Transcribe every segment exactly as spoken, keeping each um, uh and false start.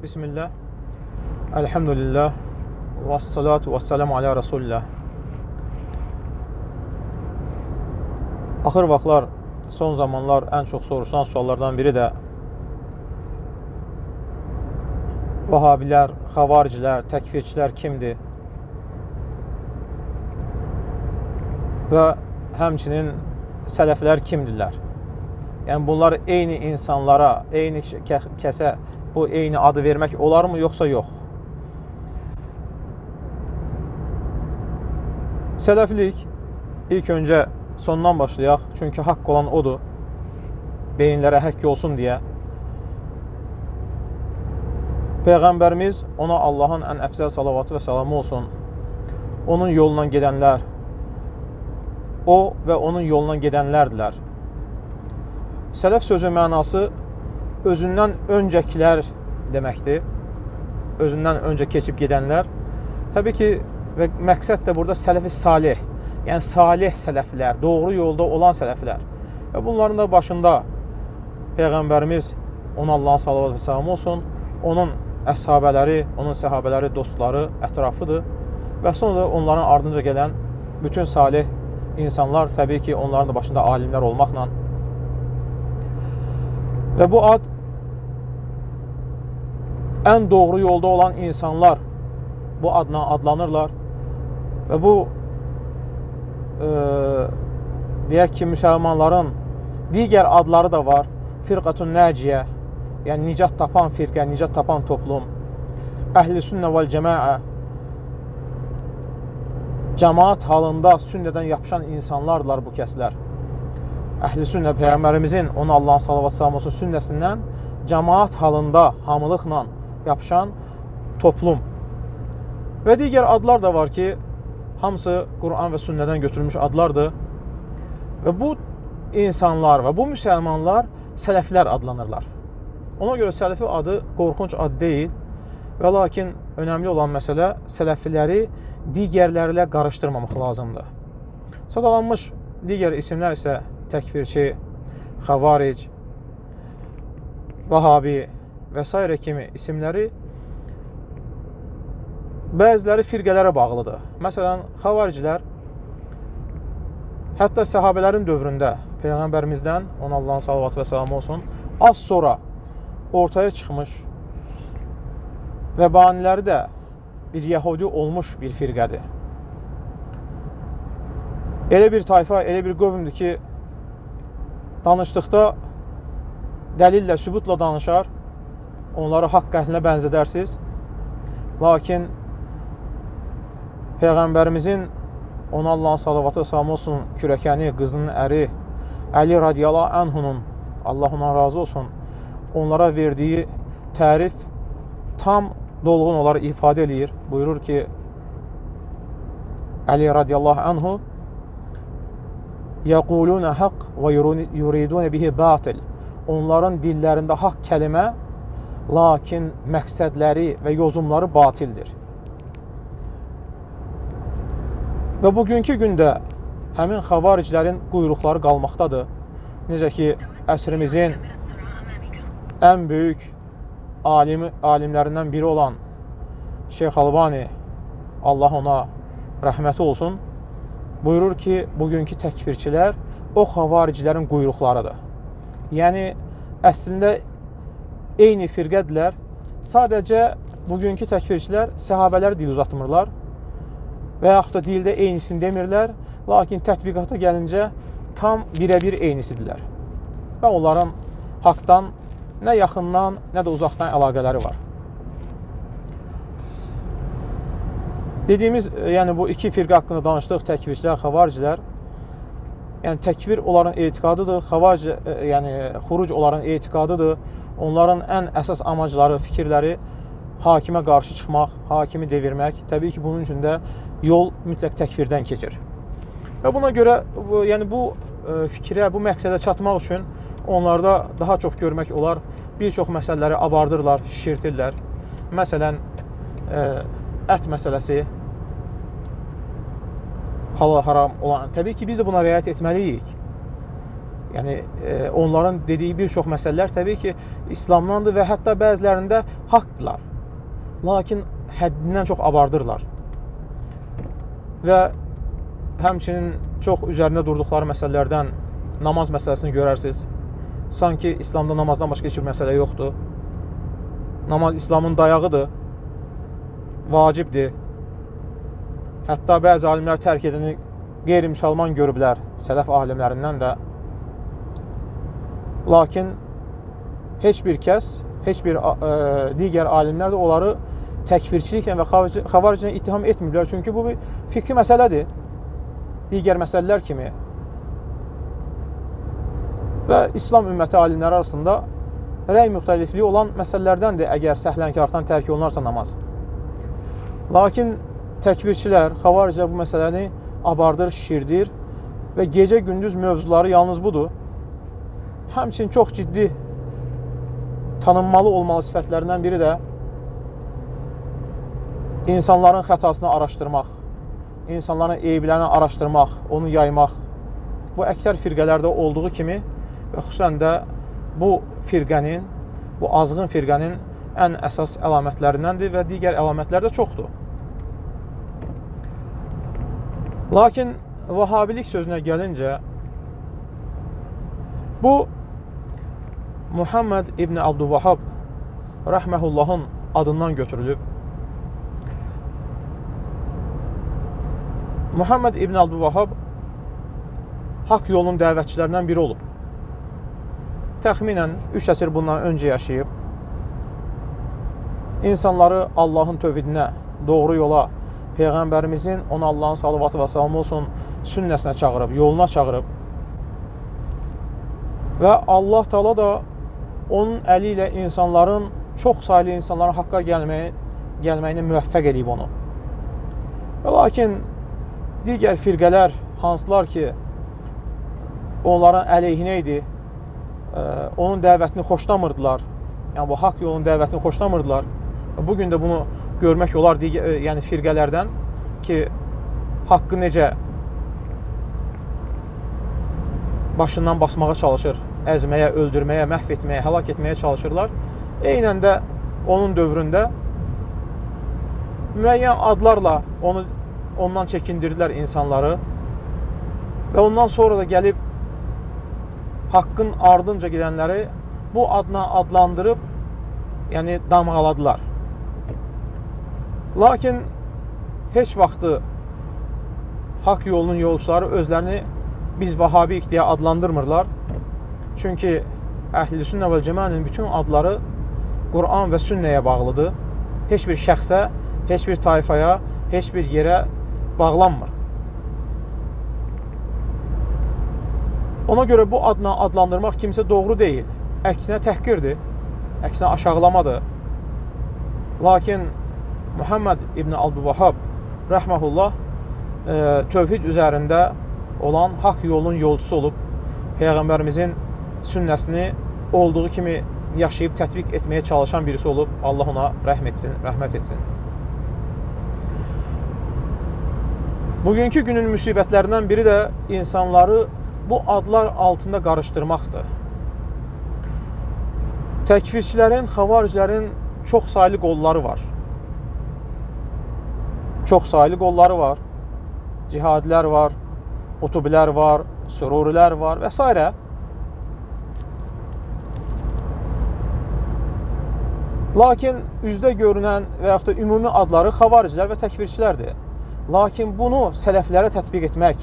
Bismillah, elhamdülillah, və salatu və selamu alə Rasulillah. Axır vaxtlar, son zamanlar ən çox soruşulan suallardan biri də Vahabilər, xavaricilər, təkfirçilər kimdir? Və həmçinin sələflər kimdirlər? Yəni, bunlar eyni insanlara, eyni kəsə bu eyni adı vermək olarmı, yoxsa yox? Sələflik, ilk öncə sondan başlayaq, çünki haqq olan odur, beyinlərə həkk olsun deyə. Peyğəmbərimiz, ona Allahın ən əfzəl salavatı və salamı olsun, onun yolundan gedənlər, o və onun yolundan gedənlərdilər. Sələf sözü mənası özündən öncəkilər deməkdir. Özündən öncə keçib gedənlər. Təbii ki, və məqsəd də burada sələf-i salih, yəni salih sələflər, doğru yolda olan sələflər. Və bunların da başında Peyğəmbərimiz, ona Allahın salavatı və salamı olsun, onun əshabələri, onun səhabələri, dostları, ətrafıdır. Və sonra da onların ardınca gələn bütün salih insanlar, təbii ki, onların da başında alimlər olmaqla. Və bu ad ən doğru yolda olan insanlar bu adla adlanırlar. Və bu e, deyək ki, müsəlmanların digər adları da var. Firqatun Nəciyə, yəni nicat tapan firqə, nicat tapan toplum. Əhl-i sünnə vəl cəmaə, cəmaat halında sünnədən yapışan insanlardılar bu kəslər. Əhl-i sünnə Peyğəmbərimizin, ona Allahın salavatı salam olsun, sünnəsindən cəmaat halında, hamılıqla yapışan toplum. Və digər adlar da var ki, hamısı Quran və sünnədən götürülmüş adlardır. Və bu insanlar və bu müsəlmanlar sələflər adlanırlar. Ona görə sələfi adı qorxunc ad deyil və lakin önəmli olan məsələ sələfiləri digərlərlə qarışdırmamaq lazımdır. Sadalanmış digər isimlər isə təkfirçi, xavaric, vahabi və s. kimi isimləri bəziləri firqələrə bağlıdır. Məsələn, xavariclər hətta səhabələrin dövründə Peyğəmbərimizdən, ona Allahın salavatı və salamı olsun, az sonra ortaya çıxmış və baniləri də bir yəhudi olmuş bir firqədir. Elə bir tayfa, elə bir qövmdür ki, danışdıqda dəlillə, sübutla danışar, onları haqq əhlinə bənzədərsiz. Lakin Peyğəmbərimizin, ona Allahın salavatı və salamı olsun, kürəkəni, qızının əri, Əli radiyallahu anhunun, Allah ona razı olsun, onlara verdiyi tərif tam dolğun olaraq ifadə edir. Buyurur ki, Əli radiyallahu anhu yəqulunə haqq və yuridunə bihi batil. Onların dillərində haqq kəlimə, lakin məqsədləri və yozumları batildir. Və bugünkü gündə həmin xavariclərin quyruqları qalmaqdadır. Necə ki, əsrimizin ən böyük alimi, alimlərindən biri olan Şeyx Albani, Allah ona rəhməti olsun, buyurur ki, bugünkü təkfirçilər o xavariclərin quyruqlarıdır. Yəni, əslində eyni firqədirlər. Sadəcə bugünkü təkfirçilər səhabələri dil uzatmırlar və yaxud da dildə eynisini demirlər, lakin tətbiqata gəlincə tam birə-bir eynisidirlər. Və onların haqdan nə yaxından, nə də uzaqdan əlaqələri var. Dediyimiz, yəni bu iki firqə haqqında danışdıq, təkfirçilər, xavaricilər. Yəni təkfir onların etiqadıdır, xavaric, yəni xuruc onların etiqadıdır. Onların ən əsas amacları, fikirləri hakimə qarşı çıxmaq, hakimi devirmək. Təbii ki, bunun üçün də yol mütləq təkfirdən keçir. Və buna görə, yəni bu fikrə, bu məqsədə çatmaq üçün onlarda daha çox görmək olar, bir çox məsələləri abardırlar, şişirtirlər. Məsələn, ət məsələsi halal haram olan. Təbii ki, biz də buna riayət etməliyik. Yəni, e, onların dediyi bir çox məsələlər təbii ki, İslamdandır və hətta bəzilərində haqdırlar. Lakin həddindən çox abardırlar. Və həmçinin çox üzərində durduqları məsələlərdən namaz məsələsini görərsiniz. Sanki İslamda namazdan başqa heç bir məsələ yoxdur. Namaz İslamın dayağıdır, vacibdir. Hətta bəzi alimlər tərk edəni qeyri-müsəlman görüblər, sələf alimlərindən də. Lakin heç bir kəs, heç bir e, digər alimlər də onları təkfirçiliklə və xavariclə ittiham etmirlər. Çünki bu bir fikri məsələdir. Digər məsələlər kimi. Və İslam ümməti alimləri arasında rəy müxtəlifliyi olan məsələlərdəndir əgər səhlənkardan tərk olunarsa namaz. Lakin təkfirçilər, xavariclər bu məsələni abardır, şişirdir və gecə-gündüz mövzuları yalnız budur. Həmçinin çox ciddi tanınmalı olmalı sifətlərindən biri də insanların xətasını araşdırmaq, insanların eyblərini araşdırmaq, onu yaymaq. Bu əksər firqələrdə olduğu kimi və xüsusən də bu firqənin, bu azğın firqənin ən əsas əlamətlərindəndir və digər əlamətlər də çoxdur. Lakin Vahabilik sözünə gəlincə, bu Muhammed İbn Abdülvahhab rəhməhullahın adından götürülüb. Muhammed İbn Abdülvahhab haqq yolunun dəvətçilərindən biri olub. Təxminən üç əsr bundan öncə yaşayıb. İnsanları Allahın tövhidinə, doğru yola, Peyğəmbərimizin, ona Allahın salavatı və salamı olsun, sünnəsinə çağırıb, yoluna çağırıb. Və Allah Taala da onun əli ilə insanların, çox saylı insanların haqqa gəlməyi, gəlməyini müvəffəq edib onu. Və lakin digər firqələr, hansılar ki, onların əleyhinə idi, onun dəvətini xoşlamırdılar, yəni bu haqq yolunun dəvətini xoşlamırdılar. Bugün də bunu görmək olar, yəni firqələrdən ki, haqqı necə başından basmağa çalışır, əzməyə, öldürməyə, məhv etməyə, həlak etməyə çalışırlar. Eynən də onun dövründə müəyyən adlarla onu ondan çəkindirdilər insanları və ondan sonra da gəlib haqqın ardınca gedənləri bu adına adlandırıb, yəni damğaladılar. Lakin heç vaxtı haqq yolunun yolçuları özlərini biz Vahabiyik deyə adlandırmırlar. Çünki Əhl-i Sünnə vəl Cəmaənin bütün adları Quran və sünnəyə bağlıdır. Heç bir şəxsə, heç bir tayfaya, heç bir yerə bağlanmır. Ona görə bu adına adlandırmaq kimsə doğru deyil. Əksinə təhqirdir, əksinə aşağılamadır. Lakin Muhammed İbn Abdülvahhab rəhməhullah e, tövhid üzərində olan haqq yolunun yolcusu olub, Peyğəmbərimizin sünnəsini olduğu kimi yaşayıb tətbiq etməyə çalışan birisi olub. Allah ona rəhm etsin, rəhmət etsin. Bugünkü günün müsibətlərindən biri də insanları bu adlar altında qarışdırmaqdır. Təkfirçilərin, xavaricilərin çox saylı qolları var. Çox saylı qolları var. Cihadilər var, utubilər var, sürurilər var və s. Lakin üzdə görünən və yaxud da ümumi adları xavaricilər və təkfirçilərdir. Lakin bunu sələflərə tətbiq etmək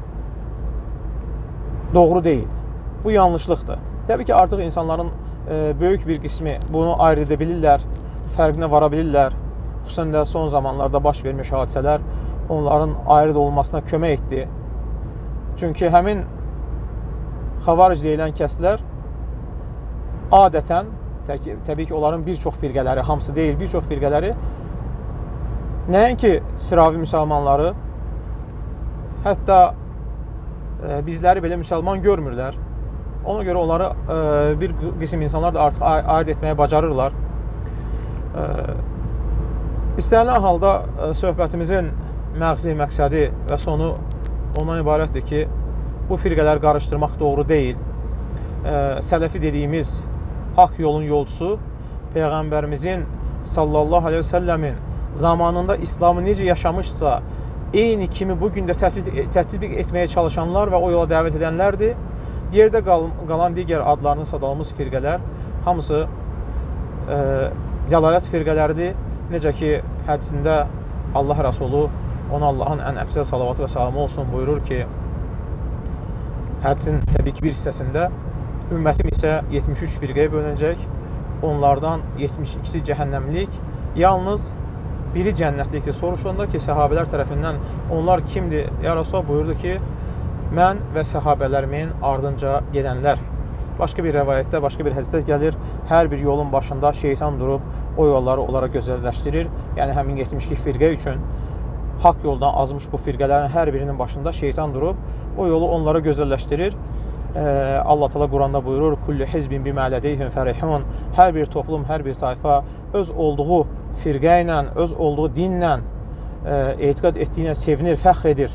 doğru deyil. Bu yanlışlıqdır. Təbii ki, artıq insanların e, böyük bir qismi bunu ayrı edə bilirlər, fərqinə vara bilirlər. Xüsusən də son zamanlarda baş vermiş hadisələr onların ayrı olmasına kömək etdi. Çünki həmin xavaric deyilən kəslər adətən, təbii ki, onların bir çox firqələri, hamısı deyil, bir çox firqələri nəinki sıravi müsəlmanları, hətta e, bizləri belə müsəlman görmürlər. Ona görə onları e, bir qism insanlar da artıq ayırt etməyə bacarırlar. E, İstənilən halda e, söhbətimizin məğzi, məqsədi və sonu ondan ibarətdir ki, bu firqələri qarışdırmaq doğru deyil. e, sələfi dediyimiz haqq yolun yolcusu Peyğəmbərimizin sallallahu aleyhi və səlləmin zamanında İslamı necə yaşamışsa, eyni kimi bugün də tətbiq, tətbiq etməyə çalışanlar və o yola dəvət edənlərdir. Yerdə qal qalan digər adlarını sadalımız firqələr hamısı e, zəlalət firqələridir. Necə ki, hədisində Allah Rəsulu, ona Allahın ən əfzəl salavatı və salamı olsun buyurur ki, hədisin təbii ki bir hissəsində ümmətim isə yetmiş üç firqəyə bölünəcək, onlardan yetmiş ikisi cəhənnəmlik, yalnız biri cənnətlikdir. Soruşanda ki, səhabələr tərəfindən onlar kimdir? Ya Rasulullah buyurdu ki, mən və səhabələrimin ardınca gedənlər. Başqa bir rəvayətdə, başqa bir hədisdə gəlir, hər bir yolun başında şeytan durub o yolları onlara gözəlləşdirir. Yəni, həmin yetmiş iki firqə üçün haqq yoldan azmış bu firqələrin hər birinin başında şeytan durub o yolu onlara gözəlləşdirir. Ee, Allah Teala Quranda buyurur, Kullu hizbin bimə lədeyhim fərihun. Hər bir toplum, hər bir tayfa öz olduğu firqə ilə, öz olduğu dinlə, e, etiqad etdiyinə sevinir, fəxr edir.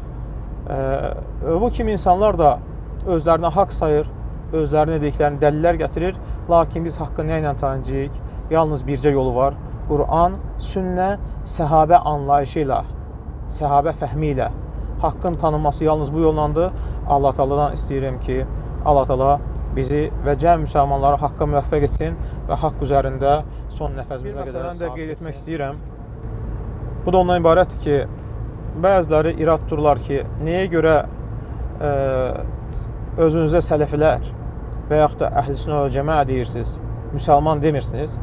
E, bu kimi insanlar da özlərinə haqq sayır, özlərinə dediklərini dəlillər gətirir. Lakin biz haqqı nə ilə tanıyacağıq? Yalnız bircə yolu var. Quran, sünnə, səhabə anlayışı ilə, səhabə fəhmi ilə haqqın tanınması yalnız bu yollandır. Allah Teala'dan istəyirəm ki, Allah Teala bizi və cəm müsəlmanları haqqa müvəffəq etsin və haqq üzərində son nəfəsimizə qədər məsələni də qeyd etmək istəyirəm. Bu da ondan ibarətdir ki, bəziləri irad tuturlar ki, nəyə görə e, özünüzə sələfilər və yaxud da əhl-i-sünnə vəl cəmaə deyirsiniz, müsəlman demirsiniz.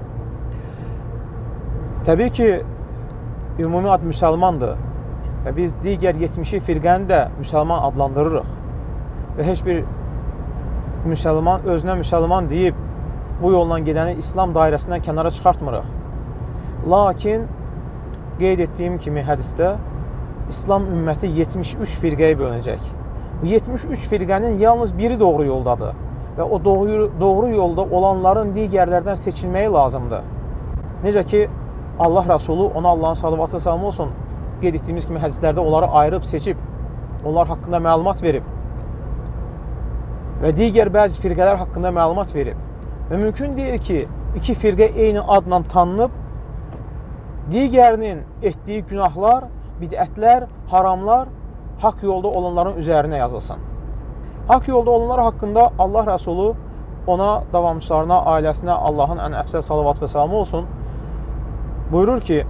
Təbii ki, ümumi ad müsəlmandır və biz digər yetmiş firqəni də müsəlman adlandırırıq və heç bir müsəlman özünə müsəlman deyib bu yolla gedəni İslam dairəsindən kənara çıxartmırıq. Lakin qeyd etdiyim kimi hədisdə İslam ümməti yetmiş üç firqəyə bölünəcək. Bu yetmiş üç firqənin yalnız biri doğru yoldadır və o doğru, doğru yolda olanların digərlərdən seçilməyi lazımdır. Necə ki, Allah Rəsulu, ona Allahın salavatı və salamı olsun, qeyd etdiyimiz kimi hədislərdə onları ayırıb, seçib, onlar haqqında məlumat verib və digər bəzi firqələr haqqında məlumat verib. Və mümkün deyil ki, iki firqə eyni adla tanınıb, digərinin etdiyi günahlar, bidətlər, haramlar haqq yolda olanların üzərinə yazılsın. Haqq yolda olanlar haqqında Allah Rəsulu ona, davamçılarına, ailəsinə Allahın ən əfsəl salavatı və salamı olsun buyurur ki,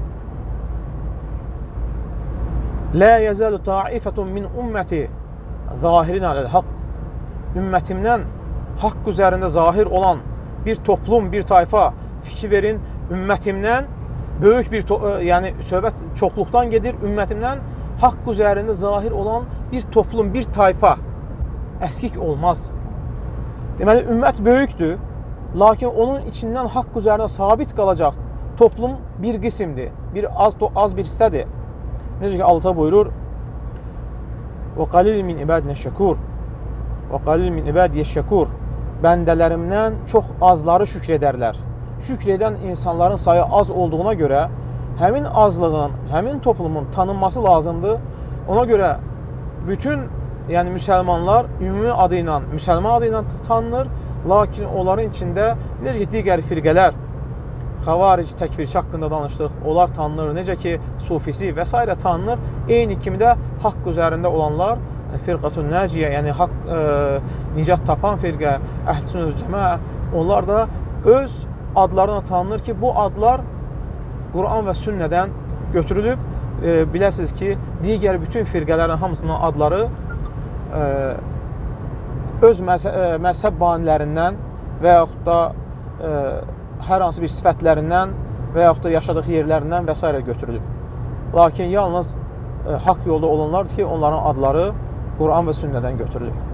Lə yəzəlu taifətun min ümməti zahirin aləl-haqq. Ümmətimdən haqq üzərində zahir olan bir toplum, bir tayfa, fikir verin, ümmətimdən böyük bir, yəni söhbət çoxluqdan gedir, ümmətimdən haqq üzərində zahir olan bir toplum, bir tayfa əskik olmaz. Deməli, ümmət böyükdür, lakin onun içindən haqq üzərində sabit qalacaq toplum bir qismdir, bir az, az bir hissədir. Necə ki, Allah buyurur, وَقَلِلْ مِنْ اِبَادِنَ الشَّكُورِ وَقَلِلْ مِنْ اِبَادِيَ الشَّكُورِ Bəndələrimdən çox azları şükr edərlər. Şükr edən insanların sayı az olduğuna görə həmin azlığın, həmin toplumun tanınması lazımdır. Ona görə bütün yəni müsəlmanlar ümumi adı ilə, müsəlman adı ilə tanınır, lakin onların içində necə ki, digər firqələr, xavaric, təkfirçi haqqında danışdıq, onlar tanınır, necə ki, sufisi və s. tanınır. Eyni kimi də haqq üzərində olanlar, firqatun nəciyə, yəni haqq, e, nicat tapan firqə, əhl-i-sünnə cəmaə, onlar da öz adlarına tanınır ki, bu adlar Quran və sünnədən götürülüb. E, biləsiniz ki, digər bütün firqələrin hamısının adları e, öz məzhəb, məzhəb banilərindən və yaxud da e, hər hansı bir sifətlərindən və yaxud da yaşadıq yerlərindən və s. götürülüb. Lakin yalnız e, haqq yolda olanlardır ki, onların adları Quran və sünnədən götürülüb.